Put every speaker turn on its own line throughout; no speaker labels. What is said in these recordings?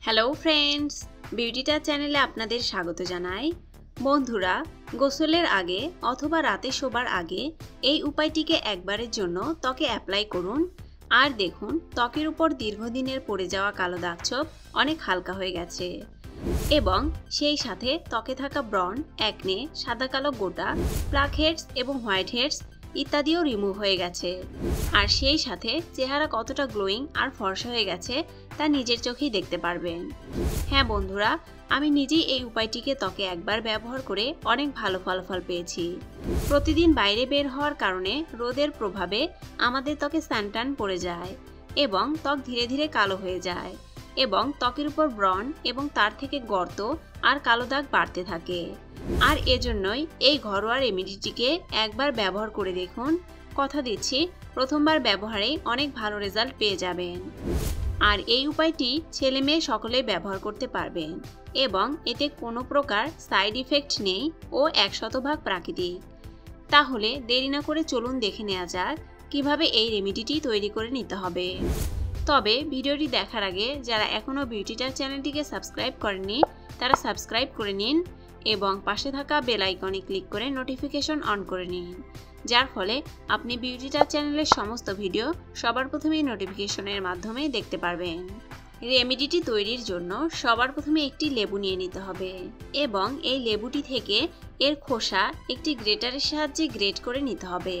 Hello friends, বিউটিটা চ্যানেলে আপনাদের স্বাগত জানাই। বন্ধুরা, গোসলের আগে অথবা রাতে শোবার আগে এই উপায়টিকে একবারের জন্য ত্বকে অ্যাপ্লাই করুন আর দেখুন ত্বকের উপর দীর্ঘদিনের পড়ে যাওয়া কালো দাগছোপ অনেক হালকা হয়ে গেছে এবং সেই সাথে ত্বকে থাকা ব্রণ, অ্যাকনে, সাদা কালো গোটা, ব্ল্যাকহেডস এবং হোয়াইট হেডস ইত্যাদিও রিমুভ হয়ে গেছে। আর সেই সাথে চেহারা কতটা গ্লোয়িং আর ফর্সা হয়ে গেছে তা নিজের চোখেই দেখতে পারবেন। হ্যাঁ বন্ধুরা, আমি নিজেই এই উপায়টিকে ত্বকে একবার ব্যবহার করে অনেক ভালো ফলাফল পেয়েছি। প্রতিদিন বাইরে বের হওয়ার কারণে রোদের প্রভাবে আমাদের ত্বকে সানট্যান পড়ে যায় এবং ত্বক ধীরে ধীরে কালো হয়ে যায় এবং ত্বকের উপর ব্রণ এবং তার থেকে গর্ত আর কালো দাগ বাড়তে থাকে। আর এজন্যই এই ঘরোয়া রেমেডিটিকে একবার ব্যবহার করে দেখুন। কথা দিচ্ছি, প্রথমবার ব্যবহারে অনেক ভালো রেজাল্ট পেয়ে যাবেন। আর এই উপায়টি ছেলে মেয়ে সকলেই ব্যবহার করতে পারবেন এবং এতে কোনো প্রকার সাইড ইফেক্ট নেই ও 100% প্রাকৃতিক। তাহলে দেরি না করে চলুন দেখে নেওয়া যাক কিভাবে এই রেমেডিটি তৈরি করে নিতে হবে। তবে ভিডিওটি দেখার আগে যারা এখনও বিউটিটার চ্যানেলটিকে সাবস্ক্রাইব করেননি তারা সাবস্ক্রাইব করে নিন এবং পাশে থাকা বেল আইকনে ক্লিক করে নোটিফিকেশন অন করে নিন, যার ফলে আপনি বিউটিটার চ্যানেলের সমস্ত ভিডিও সবার প্রথমেই নোটিফিকেশনের মাধ্যমে দেখতে পারবেন। রেমেডিটি তৈরির জন্য সবার প্রথমে একটি লেবু নিয়ে নিতে হবে এবং এই লেবুটি থেকে এর খোসা একটি গ্রেটারের সাহায্যে গ্রেট করে নিতে হবে।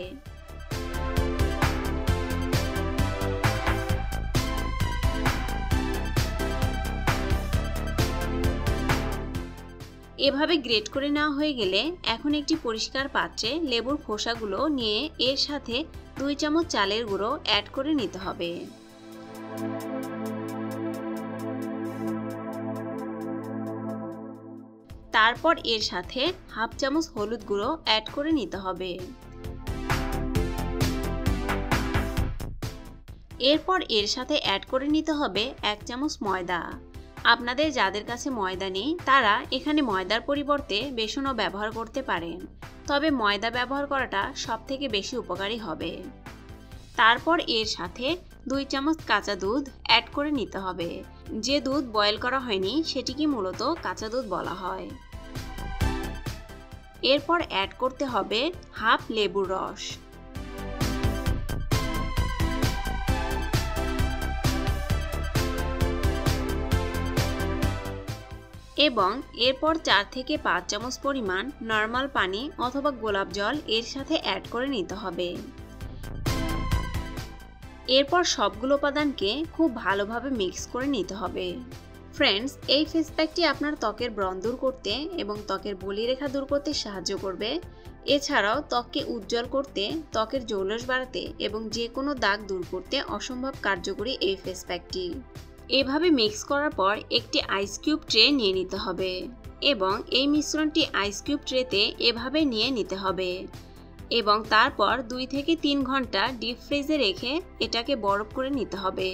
এভাবে গ্রেট করে নেওয়া হয়ে গেলে এখন একটি পরিষ্কার পাত্রে লেবুর খোসাগুলো নিয়ে এর সাথে 2 চামচ চালের গুঁড়ো অ্যাড করে নিতে হবে। তারপর এর সাথে হাফ চামচ হলুদ গুঁড়ো অ্যাড করে নিতে হবে। এরপর এর সাথে অ্যাড করে নিতে হবে 1 চামচ ময়দা। আপনাদের যাদের কাছে ময়দা নেই তারা এখানে ময়দার পরিবর্তে বেসনও ব্যবহার করতে পারেন, তবে ময়দা ব্যবহার করাটা সবথেকে বেশি উপকারী হবে। তারপর এর সাথে 2 চামচ কাঁচা দুধ অ্যাড করে নিতে হবে। যে দুধ বয়েল করা হয়নি সেটিকে মূলত কাঁচা দুধ বলা হয়। এরপর অ্যাড করতে হবে হাফ লেবুর রস। এবং এরপর 4 থেকে 5 চামচ পরিমাণ নর্মাল পানি অথবা গোলাপ জল এর সাথে অ্যাড করে নিতে হবে। এরপর সবগুলো উপাদানকে খুব ভালোভাবে মিক্স করে নিতে হবে। ফ্রেন্ডস, এই ফেস প্যাকটি আপনার ত্বকের ব্রণ দূর করতে এবং ত্বকের বলিরেখা দূর করতে সাহায্য করবে। এছাড়াও ত্বককে উজ্জ্বল করতে, ত্বকের জৌলস বাড়াতে এবং যে কোনো দাগ দূর করতে অসম্ভব কার্যকরী এই ফেস প্যাকটি। এভাবে মিক্স করার পর একটি আইস কিউব ট্রে নিয়ে নিতে হবে এবং এই মিশ্রণটি আইস কিউব ট্রেতে এভাবে নিয়ে নিতে হবে এবং তারপর 2 থেকে 3 ঘন্টা ডিপ ফ্রিজে রেখে এটাকে বরফ করে নিতে হবে।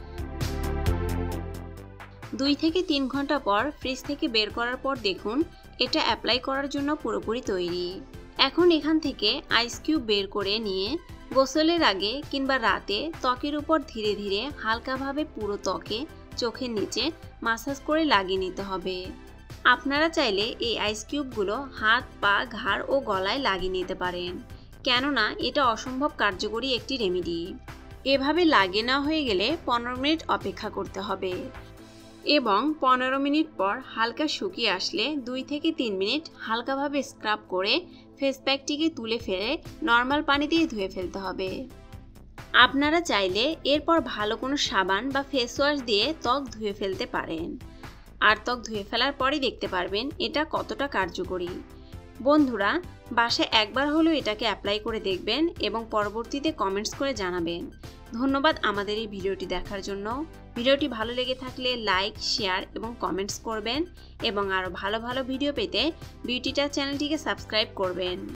2 থেকে 3 ঘন্টা পর ফ্রিজ থেকে বের করার পর দেখুন এটা অ্যাপ্লাই করার জন্য পুরোপুরি তৈরি। এখন এখান থেকে আইস কিউব বের করে নিয়ে গোসলের আগে কিংবা রাতে ত্বকের উপর ধীরে ধীরে হালকাভাবে পুরো ত্বকে, চোখের নিচে মাসাজ করে লাগিয়ে নিতে হবে। আপনারা চাইলে এই আইস কিউবগুলো হাত, পা, ঘাড় ও গলায় লাগিয়ে নিতে পারেন, কেননা এটা অসম্ভব কার্যকরী একটি রেমেডি। এভাবে লাগিয়ে নেওয়া হয়ে গেলে 15 মিনিট অপেক্ষা করতে হবে এবং 15 মিনিট পর হালকা শুকিয়ে আসলে 2 থেকে 3 মিনিট হালকাভাবে স্ক্রাব করে ফেস প্যাকটিকে তুলে ফেলে নর্মাল পানি দিয়ে ধুয়ে ফেলতে হবে। আপনারা চাইলে এরপর ভালো কোনো সাবান বা ফেস ওয়াশ দিয়ে ত্বক ধুয়ে ফেলতে পারেন আর ত্বক ধুয়ে ফেলার পরই দেখতে পারবেন এটা কতটা কার্যকরী। বন্ধুরা, বাসায় একবার হলেও এটাকে অ্যাপ্লাই করে দেখবেন এবং পরবর্তীতে কমেন্টস করে জানাবেন। ধন্যবাদ আমাদের এই ভিডিওটি দেখার জন্য। ভিডিওটি ভালো লেগে থাকলে লাইক, শেয়ার এবং কমেন্টস করবেন এবং আরও ভালো ভালো ভিডিও পেতে বিউটিটার চ্যানেলটিকে সাবস্ক্রাইব করবেন।